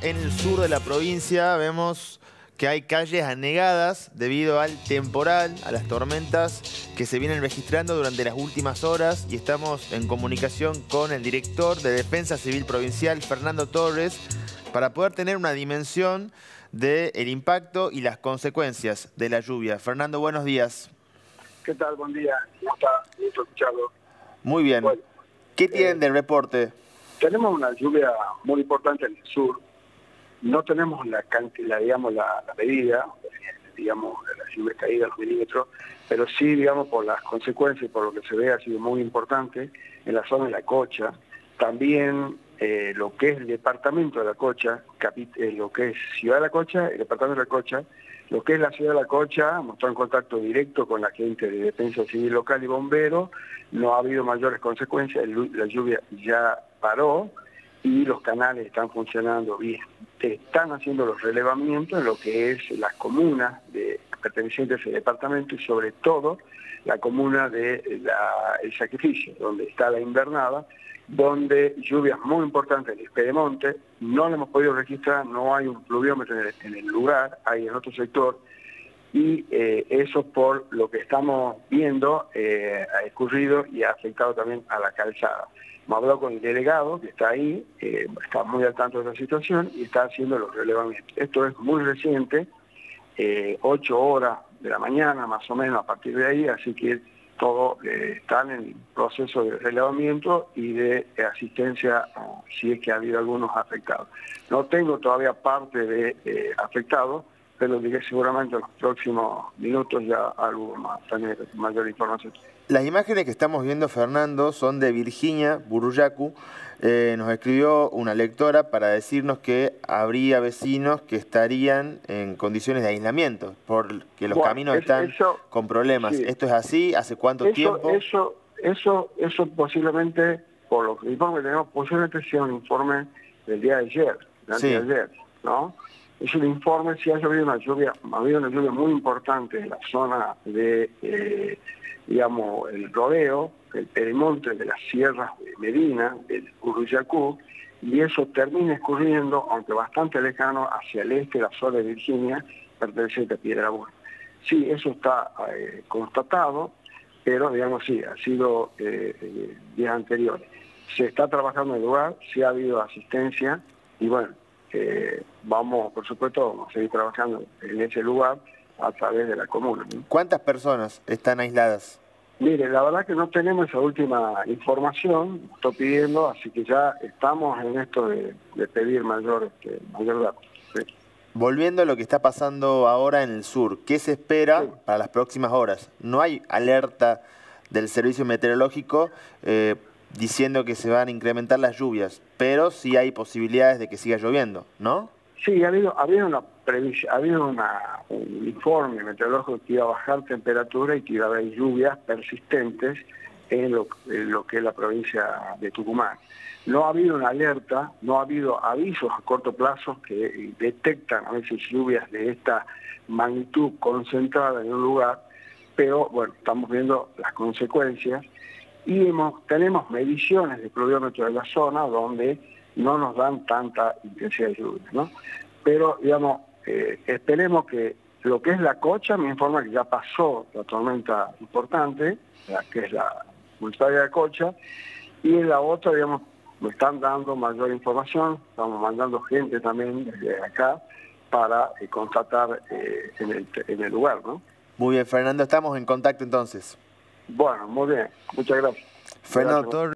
en el sur de la provincia vemos que hay calles anegadas debido al temporal, a las tormentas que se vienen registrando durante las últimas horas, y estamos en comunicación con el director de Defensa Civil Provincial, Fernando Torres, para poder tener una dimensión del impacto y las consecuencias de la lluvia. Fernando, buenos días. ¿Qué tal? Buen día. ¿Cómo está? Gusto escucharlo. Muy bien. Bueno, ¿Qué tienen del reporte? tenemos una lluvia muy importante en el sur. No tenemos la cantidad, digamos, la medida, digamos, de la lluvia caída, los milímetros, pero sí, digamos, por las consecuencias y por lo que se ve, ha sido muy importante en la zona de La Cocha. También lo que es el departamento de La Cocha, lo que es Ciudad de La Cocha, el departamento de La Cocha, lo que es la Ciudad de La Cocha, hemos estado en contacto directo con la gente de Defensa Civil Local y Bomberos, no ha habido mayores consecuencias, la lluvia ya paró y los canales están funcionando bien. Están haciendo los relevamientos en lo que es las comunas pertenecientes a ese departamento y sobre todo la comuna de El Sacrificio, donde está la invernada, donde lluvias muy importantes en el Pedemonte, no lo hemos podido registrar, no hay un pluviómetro en el lugar, hay en otro sector, y eso por lo que estamos viendo ha escurrido y ha afectado también a la calzada. Me habló con el delegado que está ahí, está muy al tanto de la situación y está haciendo los relevamientos. Esto es muy reciente, 8 horas de la mañana más o menos a partir de ahí, así que todos están en proceso de relevamiento y de asistencia si es que ha habido algunos afectados. No tengo todavía parte de afectados, pero diré seguramente en los próximos minutos ya algo más, tener mayor información. Las imágenes que estamos viendo, Fernando, son de Virginia Burruyacu. Nos escribió una lectora para decirnos que habría vecinos que estarían en condiciones de aislamiento, porque los caminos están con problemas. Sí. ¿Esto es así? ¿Hace cuánto tiempo? Eso posiblemente, por lo que informe que tenemos, posiblemente sea un informe del día de ayer, ¿no? Es un informe, si ha habido una lluvia muy importante en la zona de, digamos, el rodeo, el pedemonte de las sierras de Medina, del Burruyacu, y eso termina escurriendo, aunque bastante lejano, hacia el este, la zona de Virginia, perteneciente a Piedrabuena. Sí, eso está constatado, pero, digamos, sí, ha sido días anteriores. Se está trabajando en el lugar, sí ha habido asistencia, y bueno, vamos, por supuesto, vamos a seguir trabajando en ese lugar a través de la comuna, ¿no? ¿Cuántas personas están aisladas? Mire, la verdad que no tenemos esa última información, estoy pidiendo, así que ya estamos en esto de pedir mayor datos. Sí. Volviendo a lo que está pasando ahora en el sur, ¿qué se espera para las próximas horas? No hay alerta del servicio meteorológico diciendo que se van a incrementar las lluvias, pero sí hay posibilidades de que siga lloviendo, ¿no? Sí, ha habido un informe meteorológico que iba a bajar temperatura y que iba a haber lluvias persistentes en lo que es la provincia de Tucumán. No ha habido una alerta, no ha habido avisos a corto plazo que detectan a veces lluvias de esta magnitud concentrada en un lugar, pero bueno, estamos viendo las consecuencias y tenemos mediciones de pluviómetro de la zona donde no nos dan tanta intensidad de lluvia, ¿no? Pero, digamos, esperemos que lo que es La Cocha me informa que ya pasó la tormenta importante, que es la municipalidad de La Cocha, y en la otra, digamos, me están dando mayor información, estamos mandando gente también desde acá para constatar en el lugar, ¿no? Muy bien, Fernando, estamos en contacto entonces. Bueno, muy bien, muchas gracias. Fernando Torres.